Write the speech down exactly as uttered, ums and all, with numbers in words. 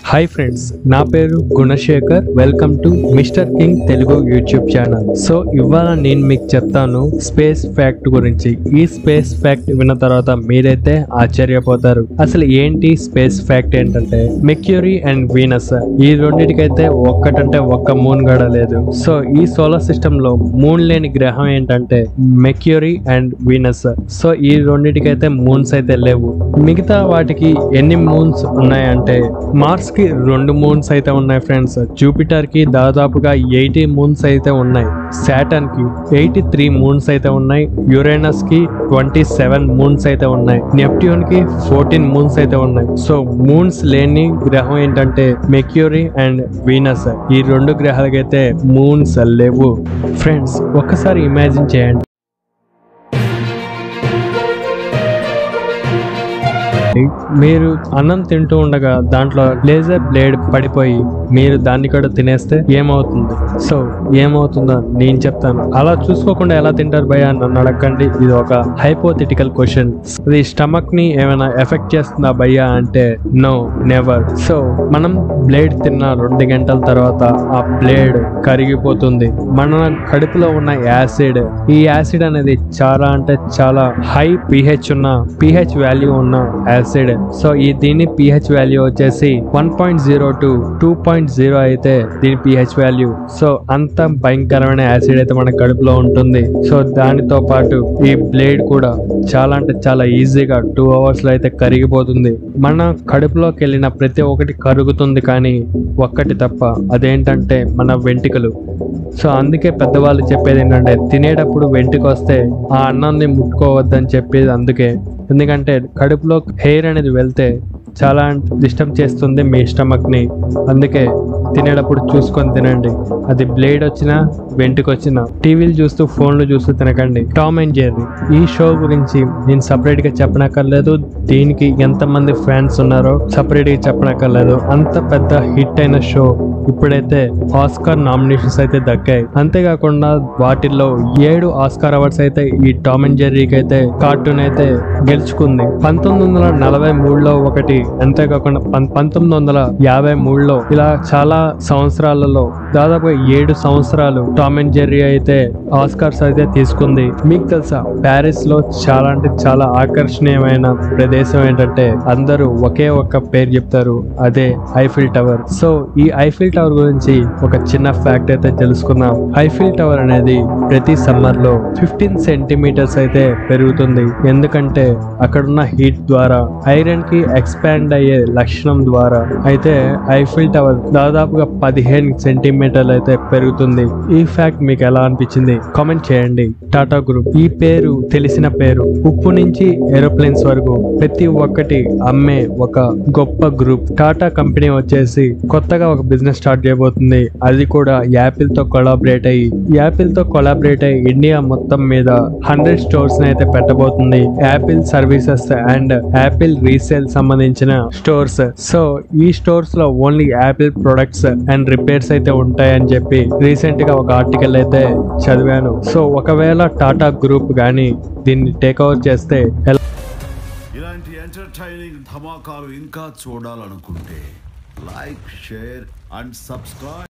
Hi friends, నా పేరు Gunasekhar. Welcome to mister king Telugu YouTube channel. So ఇవాళ నేను మీకు చెప్తాను స్పేస్ ఫ్యాక్ట్ గురించి. ఈ స్పేస్ ఫ్యాక్ట్ విన్న తర్వాత మీరైతే ఆశ్చర్యపోతారు. అసలు ఏంటి స్పేస్ ఫ్యాక్ట్ ఏంటంటే, మెర్క్యూరీ అండ్ వీనస్ ఈ రెండింటికైతే ఒక్కటంటే ఒక్క మూన్ గడ లేదు. సో ఈ సోలార్ సిస్టమ్ లో మూన్ లేని గ్రహం ఏంటంటే మెర్క్యూరీ అండ్ వీనస్. సో ఈ రెండింటికైతే మూన్స్ అయితే లేవు. మిగతా వాటికి ఎన్ని మూన్స్ ఉన్నాయంటే, మార్స్ కి రెండు మూన్స్ అయితే ఉన్నాయి ఫ్రెండ్స్. జూపిటర్ కి దాదాపుగా ఎయిటీ మూన్స్ అయితే ఉన్నాయి. సాటర్న్ కి ఎయిటీ త్రీ మూన్స్ అయితే ఉన్నాయి. యురేనస్ కి ట్వంటీ సెవెన్ మూన్స్ అయితే ఉన్నాయి. నెప్ట్యూన్ కి ఫోర్టీన్ మూన్స్ అయితే ఉన్నాయి. సో మూన్స్ లేని గ్రహం ఏంటంటే మెర్క్యూరీ అండ్ వీనస్. ఈ రెండు గ్రహాలకైతే మూన్స్ లేవు ఫ్రెండ్స్. ఒక్కసారి ఇమాజిన్ చేయండి, మీరు అన్నం తింటూ ఉండగా దాంట్లో లేజర్ బ్లేడ్ పడిపోయి మీరు దాన్ని కూడా తినేస్తే ఏమవుతుంది? సో ఏమవుతుందో నేను చెప్తాను. అలా చూసుకోకుండా ఎలా తింటారు భయ్యా నన్ను అడగండి. ఇది ఒక హైపోథెటికల్ క్వశ్చన్. ఇది స్టమక్ ని ఏమైనా ఎఫెక్ట్ చేస్తుందా భయ్యా అంటే నో, నెవర్. సో మనం బ్లేడ్ తిన్న రెండు గంటల తర్వాత ఆ బ్లేడ్ కరిగిపోతుంది. మన కడుపులో ఉన్న యాసిడ్, ఈ యాసిడ్ అనేది చాలా అంటే చాలా హై పిహెచ్ ఉన్న పిహెచ్ వాల్యూ ఉన్న యాసిడ్. సో ఈ దీని పిహెచ్ వాల్యూ వచ్చేసి one point zero to two point zero అయితే దీని పిహెచ్ వాల్యూ. సో అంత భయంకరమైన యాసిడ్ అయితే మన కడుపులో ఉంటుంది. సో దానితో పాటు ఈ బ్లేడ్ కూడా చాలా అంటే చాలా ఈజీగా టూ అవర్స్ లో అయితే కరిగిపోతుంది. మన కడుపులోకి వెళ్ళిన ప్రతి ఒక్కటి కరుగుతుంది, కానీ ఒక్కటి తప్ప, అదేంటంటే మన వెంట్రుకలు. సో అందుకే పెద్దవాళ్ళు చెప్పేది ఏంటంటే, తినేటప్పుడు వెంట్రుక వస్తే ఆ అన్నాన్ని ముట్టుకోవద్దని చెప్పేది అందుకే. ఎందుకంటే కడుపులో హెయిర్ అనేది వెళ్తే చాలా డిస్టర్బ్ చేస్తుంది మీ స్టమక్ ని. అందుకే తినేటప్పుడు చూసుకొని తినండి. అది బ్లేడ్ వచ్చినా వెంట్రుక వచ్చినా. టీవీలు చూస్తూ ఫోన్లు చూస్తూ తినకండి. టామ్ అండ్ జెర్రీ ఈ షో గురించి నేను సపరేట్ గా చెప్పనక్కర్లేదు. దీనికి ఎంతమంది ఫ్యాన్స్ ఉన్నారో సపరేట్ గా చెప్పనక్కర్లేదు. అంత పెద్ద హిట్ అయిన షో ఇప్పుడైతే ఆస్కార్ నామినేషన్స్ అయితే దక్కాయి. అంతేకాకుండా వాటిల్లో ఏడు ఆస్కార్ అవార్డ్స్ అయితే ఈ టామ్ అండ్ జెర్రీకి అయితే కార్టూన్ అయితే గెలుచుకుంది. పంతొమ్మిది వందల నలభై మూడులో ఒకటి, అంతేకాకుండా పంతొమ్మిది వందల యాభై మూడులో, ఇలా చాలా సంవత్సరాలలో దాదాపు ఏడు సంవత్సరాలు టామ్ అండ్ జెర్రీ అయితే ఆస్కార్స్ అయితే తీసుకుంది. మీకు తెలుసా, ప్యారిస్ లో చాలా అంటే చాలా ఆకర్షణీయమైన ప్రదేశం ఏంటంటే అందరూ ఒకే ఒక్క పేరు చెప్తారు, అదే ఐఫిల్ టవర్. సో ఈ ఐఫిల్ టవర్ గురించి ఒక చిన్న ఫ్యాక్ట్ అయితే తెలుసుకుందాం. ఐఫిల్ టవర్ అనేది ప్రతి సమ్మర్ లో ఫిఫ్టీన్ సెంటీమీటర్స్ అయితే పెరుగుతుంది. ఎందుకంటే అక్కడున్న హీట్ ద్వారా ఐరన్ కి ఎక్స్పాండ్ అయ్యే లక్షణం ద్వారా అయితే ఐఫిల్ టవర్ దాదాపుగా పదిహేను సెంటీమీటర్లు అయితే పెరుగుతుంది. ఈ ఫ్యాక్ట్ మీకు ఎలా అనిపించింది కామెంట్ చేయండి. టాటా గ్రూప్ ఈ పేరు తెలిసిన పేరు. ఉప్పు నుంచి ఏరోప్లేన్స్ వరకు ప్రతి ఒక్కటి అమ్మే ఒక గొప్ప గ్రూప్. టాటా కంపెనీ వచ్చేసి కొత్తగా ఒక బిజినెస్ స్టార్ట్ చేయబోతుంది. అది కూడా యాపిల్ తో కొలాబరేట్ అయ్యి యాపిల్ తో కొలాబరేట్ అయ్యి ఇండియా మొత్తం మీద హండ్రెడ్ స్టోర్స్ అయితే పెట్టబోతుంది. Apple services and Apple resale సంబంధించిన స్టోర్స్. సో ఈ స్టోర్స్ లో only Apple products and repairs అయితే ఉంటాయని చెప్పి రీసెంట్ గా ఒక ఆర్టికల్ అయితే చదివాను. సో ఒకవేళ టాటా గ్రూప్ గానీ దీన్ని టేక్ ఓవర్ చేస్తే ఇలాంటి ఎంటర్టైనింగ్ ధమాకాలు ఇంకా చూడాలనుకుంటే లైక్, షేర్ అండ్ సబ్స్క్రైబ్.